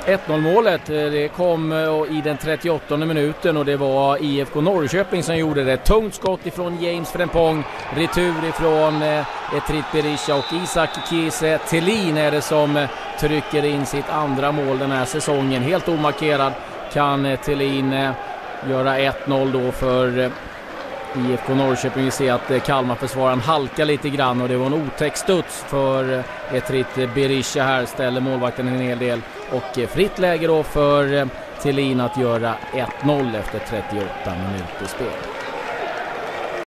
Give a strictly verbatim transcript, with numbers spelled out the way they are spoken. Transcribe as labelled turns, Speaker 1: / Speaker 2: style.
Speaker 1: ett noll målet det kom i den trettioåttonde minuten och det var I F K Norrköping som gjorde det. Tungt skott ifrån James Frempong, retur ifrån Etrit Berisha och Isak Kiese Thelin är det som trycker in sitt andra mål den här säsongen. Helt omarkerad kan Thelin göra ett noll då för I F K Norrköping. Vi ser att Kalmar-försvararen halkar lite grann och det var en otäck studs för Etrit Berisha här, ställer målvakten en hel del och fritt läge då för Thelin att göra ett noll efter trettioåtta minuter spel.